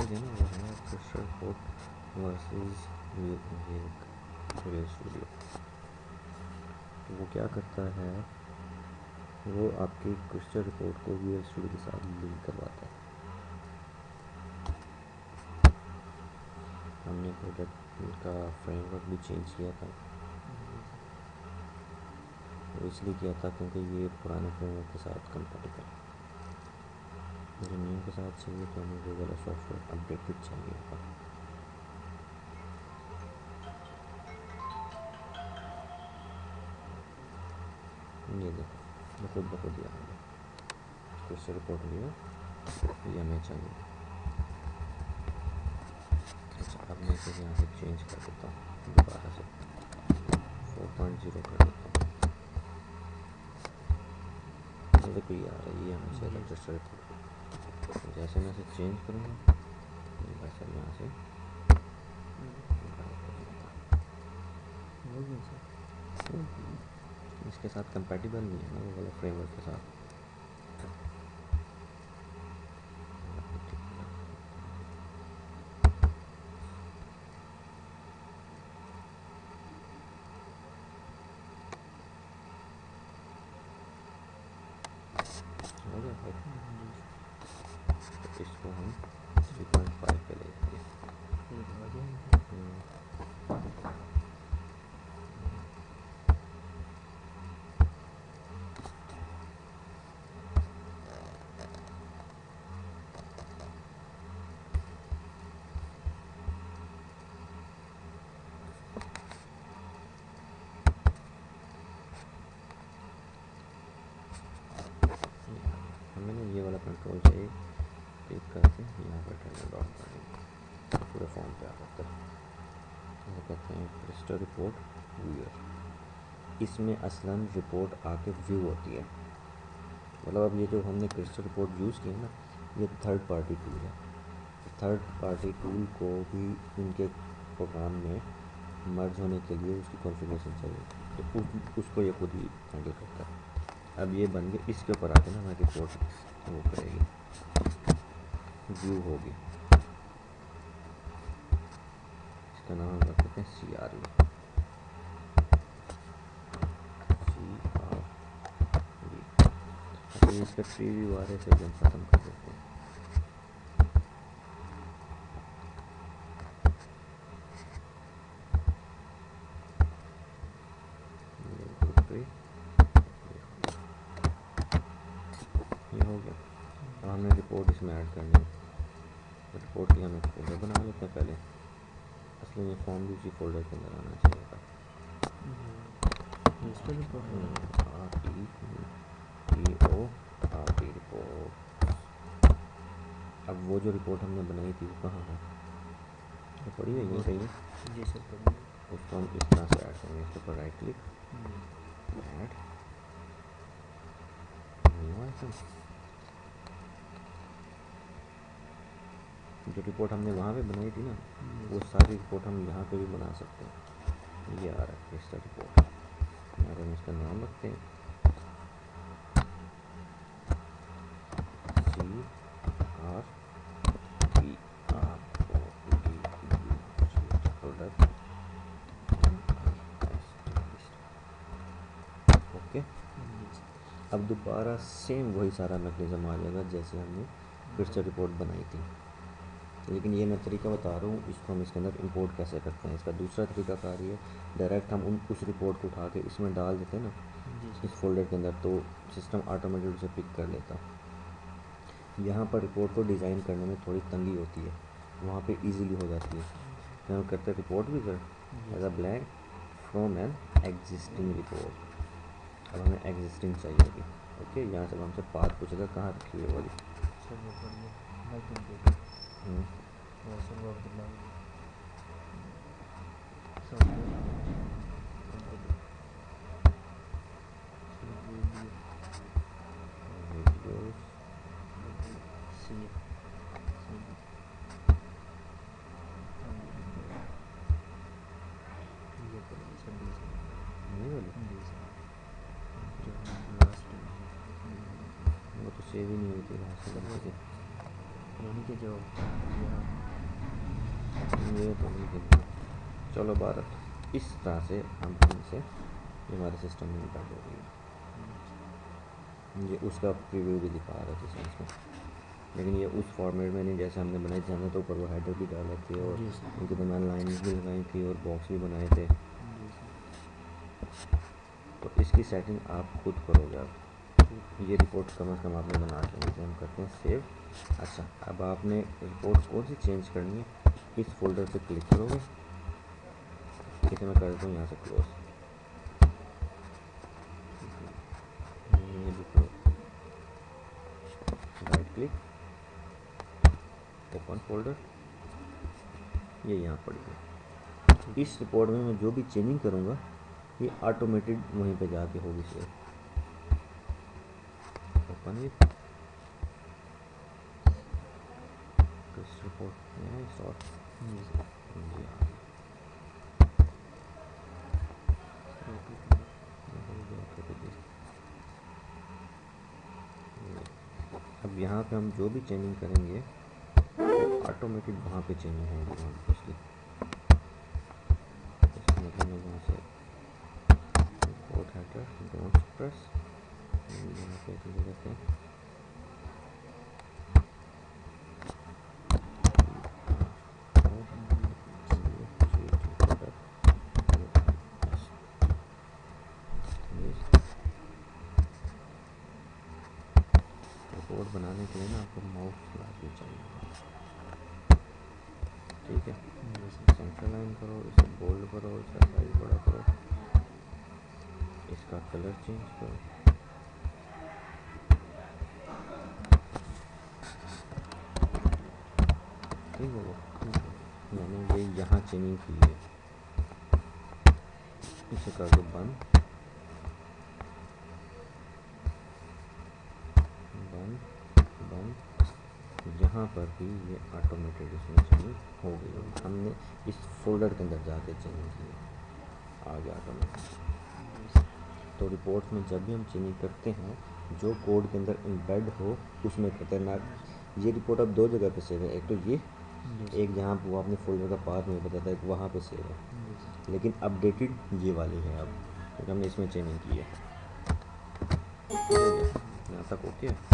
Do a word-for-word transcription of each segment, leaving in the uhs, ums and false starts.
Topic है ना वो है crystal report versus visual studio. तो वो क्या करता है, वो आपकी क्रिस्टल रिपोर्ट को विजुअल स्टूडियो के साथ लिंक करवाता है। हमने प्रोडक्ट का फ्रेमवर्क भी चेंज किया था, वो इसलिए किया था क्योंकि ये पुराने फ्रेमवर्क के साथ कंपेटेबल है। मुझे न्यू के साथ चाहिए तो हमें वो वाला सॉफ्टवेयर अपडेटेड चाहिए होगा। ये देखो ये खुद ब खुद दिया हमने क्रिस्टल रिपोर्ट लिया, ये हमें चाहिए। अच्छा अब मैं इसे यहाँ से चेंज कर देता हूँ, दोबारा से फोर पॉइंट ज़ीरो कर देता हूँ। ये देखो ये आ रहा है, ये हमें चाहिए था क्रिस्टल रिपोर्ट। जैसे मैं इसे चेंज करूँगा वैसे यहाँ से इसके साथ कंपैटिबल नहीं है ना वो वाला फ्रेमवर्क के साथ। हो गया भाई, तो इसको हम थ्री पॉइंट फाइव पे ले लेंगे। हमें ना ये वाला कंट्रोल चाहिए, क्लिक करके यहाँ पर टर्न डॉट करेंगे, पूरे फॉर्म पे आ जाता है। वो कहते हैं क्रिस्टल रिपोर्ट व्यूअर। इसमें असलन रिपोर्ट आके व्यू होती है। मतलब अब ये जो हमने क्रिस्टल रिपोर्ट यूज़ की है ना, ये थर्ड पार्टी टूल है। थर्ड पार्टी टूल को भी इनके प्रोग्राम में मर्ज होने के लिए उसकी कॉन्फ़िगरेशन चाहिए, तो उस, उसको ये खुद ही हैंडल करता है। अब ये बन गया, इसके ऊपर आके ना हमारी रिपोर्ट वो करेगी, व्यू होगी। इसका नाम हम रख देते हैं C R V, C R V. अब इसका प्रीव्यू आ रहा है, इसे हम ख़त्म कर देते हैं। ये हो गया। अब हमने रिपोर्ट इसमें ऐड करनी है, तो रिपोर्ट की हम एक फोल्डर बना लेते हैं पहले। असली में फॉर्म भी उसी फोल्डर के अंदर आना चाहिए था। R T O R T report. अब वो जो रिपोर्ट हमने बनाई थी वो कहाँ है, वो पड़ी है ये कहीं जी सर पड़ी है। उसको हम इस तरह से ऐड करेंगे, इसके ऊपर right click, add new item. जो रिपोर्ट हमने वहाँ पे बनाई थी ना, वो सारी रिपोर्ट हम यहाँ पे भी बना सकते हैं। ये आ रहा है क्रिस्टल रिपोर्ट, यहाँ पर हम इसका नाम रखते हैं C R P R O D U product. Okay, अब दोबारा सेम वही सारा मैकेनिज़्म आ जाएगा जैसे हमने क्रिस्टल रिपोर्ट बनाई थी, लेकिन ये मैं तरीका बता रहा हूँ, इसको हम इसके अंदर इंपोर्ट कैसे करते हैं। इसका दूसरा तरीका कार ये, डायरेक्ट हम उन उस रिपोर्ट को उठा के इसमें डाल देते हैं ना, इस फोल्डर के अंदर, तो सिस्टम ऑटोमेटिक उसे पिक कर लेता। यहाँ पर रिपोर्ट को डिज़ाइन करने में थोड़ी तंगी होती है, वहाँ पे इजीली हो जाती है। हम करते हैं report wizard as a blank from an existing report. अब हमें एग्जिस्टिंग चाहिए होगी। ओके, यहाँ से हमसे पाथ पूछेगा कहाँ रखी है वाली। वो तो सेव ही नहीं हुई थी वहाँ से गलती से। यानी कि जो यहाँ ये तो नहीं गिनना। चलो बारह। इस तरह से हम इनसे ये हमारे सिस्टम में निकाल हो रही है। ये उसका प्रीव्यू भी दिखा रहा था साइंस में, लेकिन ये उस फॉर्मेट में नहीं जैसे हमने बनाई थी। हमने तो ऊपर वो हेडर भी डाले थे और उनके दरम्यान लाइन्स भी लगाई थी और बॉक्स भी बनाए थे। तो इसकी सेटिंग आप खुद करोगे। आप ये रिपोर्ट कम अज़ कम आपने बना के नीचे हम करते हैं सेव। अच्छा, अब आपने रिपोर्ट कौन सी चेंज करनी है, इस फोल्डर पे क्लिक करोगे। इसे मैं कर देता हूँ यहाँ से क्लोज। ये भी करो, राइट क्लिक, ओपन फोल्डर, ये यहाँ पड़ी है। इस रिपोर्ट में मैं जो भी चेंजिंग करूँगा ये ऑटोमेटेड वहीं पे जाके होगी सेव। ओपन इट, इस रिपोर्ट में शॉर्ट अब यहाँ पे हम जो भी चेंजिंग करेंगे ऑटोमेटिक वहाँ पे चेंजिंग होगी वहाँ पे। इसका मतलब मैं यहाँ से रिपोर्ट हेडर डोंट प्रेस, यहाँ पे चले जाते हैं। रिपोर्ट बनाने के लिए ना आपको माउस लाजमी चाहिए, ठीक है। सेंटर लाइन करो, इसे बोल्ड करो, इसका साइज बड़ा करो, इसका कलर चेंज करो। ठीक है, मैंने ये यहाँ चेंजिंग की है, इसे कर दो बंद, बंद, बंद। यहाँ पर भी ये ऑटोमेटेड इसमें चेंजिंग हो गई। हमने इस फोल्डर के अंदर जाके चेंजिंग की है, आ गया ऑटोमेटेड। तो रिपोर्ट्स में जब भी हम चेंजिंग करते हैं जो कोड के अंदर एम्बेड हो उसमें करते हैं ना। ये रिपोर्ट अब दो जगह पे सेव है, एक तो ये, एक जहाँ वो अपने फोल्डर का पाथ में बताता है वहाँ पे सेव है, लेकिन अपडेटेड ये वाली है अब, क्योंकि हमने इसमें चेंजिंग की है। यहाँ तक ओके है।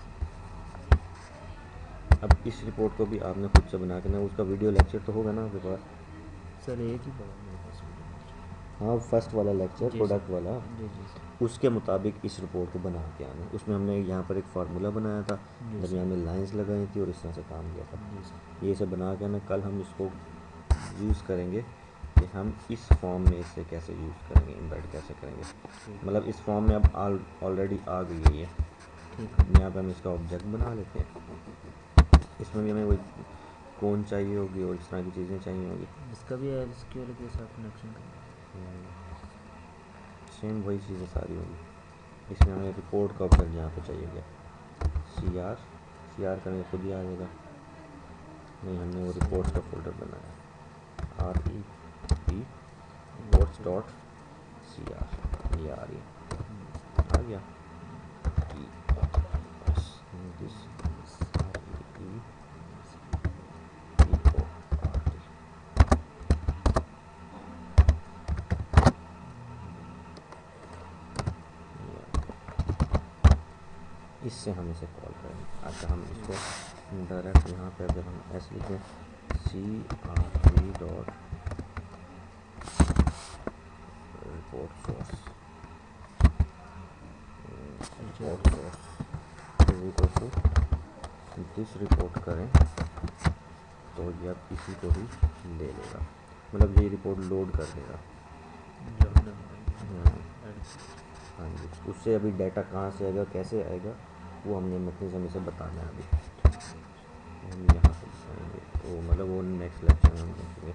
अब इस रिपोर्ट को भी आपने खुद से बना के ना, उसका वीडियो लेक्चर तो होगा ना आपके पास? सर एक ही पड़ा मेरे पास। हाँ, फर्स्ट वाला लेक्चर प्रोडक्ट वाला, जी जी उसके मुताबिक इस रिपोर्ट को बना के आना। उसमें हमने यहाँ पर एक फार्मूला बनाया था, दरमियान में लाइंस लगाई थी और इस तरह से काम किया था। ये सब बना के ना कल हम इसको यूज़ करेंगे कि हम इस फॉर्म में इसे कैसे यूज़ करेंगे, इम्बेड कैसे करेंगे। मतलब इस फॉर्म में अब ऑलरेडी आ गई है ये, यहाँ पर हम इसका ऑब्जेक्ट बना लेते हैं। इसमें भी हमें वही कौन चाहिए होगी और इस तरह की चीज़ें चाहिए होगी। इसका भी एसक्यूएल के साथ कनेक्शन करना, सेम वही चीज़ें सारी होगी। इसमें हमें रिपोर्ट का ऑप्शन यहाँ पे चाहिए गया, सी आर सी आर करेंगे खुद ही आ जाएगा। नहीं, हमने वो रिपोर्ट्स का फोल्डर बनाया, R E P reports dot C R, ये आ रही है, आ गया। दिस आर ई पी इससे हम इसे कॉल करेंगे। अच्छा, हम इसको डायरेक्ट यहाँ पे अगर हम एस लिखें, C R V dot report source report source equal to this report करें तो ये अब इसी को ही ले लेगा, मतलब ये रिपोर्ट लोड कर देगा। हाँ जी, उससे अभी डाटा कहाँ से आएगा, कैसे आएगा, वो हमने मैकेनिज्म से बताना है अभी। हम यहाँ पर बताएंगे तो मतलब वो नेक्स्ट लेक्चर में हम देखेंगे।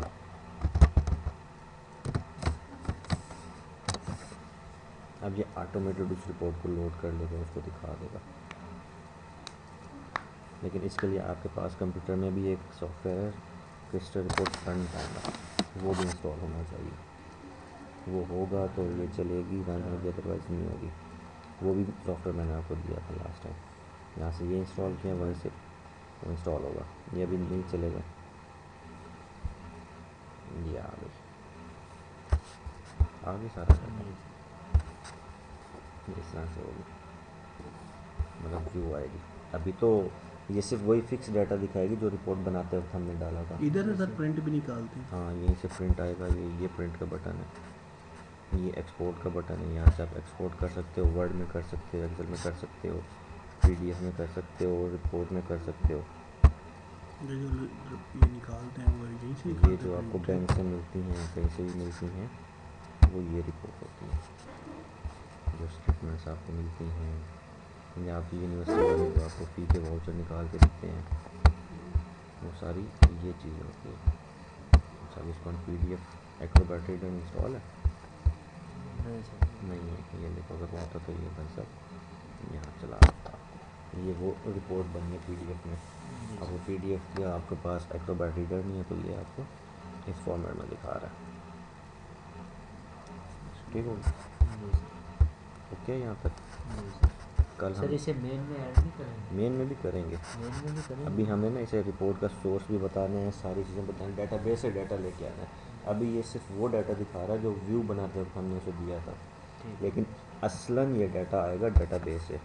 अब ये ऑटोमेटेड उस रिपोर्ट को लोड कर लेगा, उसको दिखा देगा। लेकिन इसके लिए आपके पास कंप्यूटर में भी एक सॉफ्टवेयर है, क्रिस्टल रिपोर्ट फ्रंट एंड, वो भी इंस्टॉल होना चाहिए। वो होगा तो ये चलेगी, रन होगी, अदरवाइज़ नहीं होगी। वो भी सॉफ्टवेयर मैंने आपको दिया था लास्ट टाइम, यहाँ से ये इंस्टॉल किया, वहीं से वो इंस्टॉल होगा। ये अभी नहीं चलेगा, ये आ गई, आ गई सारा डाटा। जी ये इस तरह से होगी, मतलब व्यू आएगी। अभी तो ये सिर्फ वही फिक्स डाटा दिखाएगी जो रिपोर्ट बनाते वक्त हमने डाला था। इधर से सर प्रिंट भी निकालते हैं। हाँ, यहीं से प्रिंट आएगा। ये ये प्रिंट का बटन है, ये एक्सपोर्ट का बटन है। यहाँ से आप एक्सपोर्ट कर सकते हो, वर्ड में कर सकते हो, एक्सेल में कर सकते हो, पीडीएफ में कर सकते हो, रिपोर्ट में कर सकते हो। ये जो ये निकालते हैं वो यहीं से ये निकालते जो हैं आपको print बैंक से मिलती हैं, कहीं से भी मिलती हैं, वो ये रिपोर्ट होती है। जो स्टेटमेंट्स आपको मिलती हैं, या आपकी यूनिवर्सिटी वाले जो आपको फ़ी के वाउचर निकाल के देते हैं, वो सारी ये चीज़ें होती हैं। अच्छा, इसको P D F Acrobat Reader install है? नहीं सर। नहीं है। ये देखो, अगर होता तो ये भाई साहब यहाँ चला आता। ये वो रिपोर्ट बनी है पी डी एफ में। जी अब वो सर। पी डी एफ या आपके पास एक्रोबैट रीडर नहीं है, तो ये आपको इस फॉर्मेट में दिखा रहा है। ठीक हो गया? जी सर। ओके यहाँ तक। जी सर। कल सर हम इसे मेन में ऐड नहीं करेंगे? मेन में भी करेंगे। मेन में भी करेंगे। अभी हमें ना इसे रिपोर्ट का सोर्स भी बताने हैं, सारी चीज़ें बतानी, डेटाबेस से डाटा लेके आना है। अभी ये सिर्फ वो डाटा दिखा रहा है जो व्यू बनाते वक्त हमने उसे दिया था, ठीक है। लेकिन असलन ये डाटा आएगा डेटाबेस से,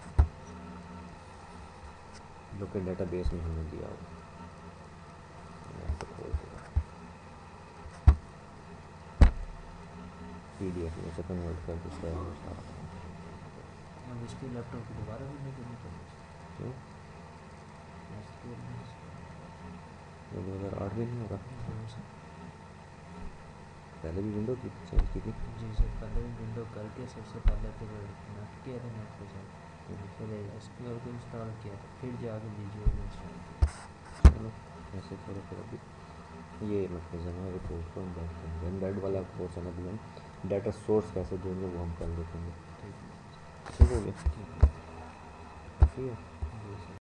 जो कि डेटाबेस में हमने दिया होगा। यहाँ पे खोल के पी डी एफ में से कन्वर्ट कर दूसरा है वो सारा। अब इसकी लैपटॉप की दोबारा भी नहीं करनी पड़ेगी। क्यों? SQL में वो दो हज़ार आठ भी नहीं होगा? जी सर। पहले भी विंडो की चेंज की थी। जी सर, पहले भी विंडो करके सबसे पहले फिर नेट किया था, नेट पे जाके फिर एसक्यूएल को इंस्टॉल किया था, फिर जाके विजुअल इंस्टॉल किया। चलो ऐसे करो फिर। अभी ये मैकेनिज्म है रिपोर्ट को हम बात करेंगे। एम्बेड वाला कोर्स है ना, अभी हम डाटा सोर्स कैसे देंगे वो हम कल देखेंगे। ठीक है। ठीक हो गया? ठीक है। ठीक है। जी सर।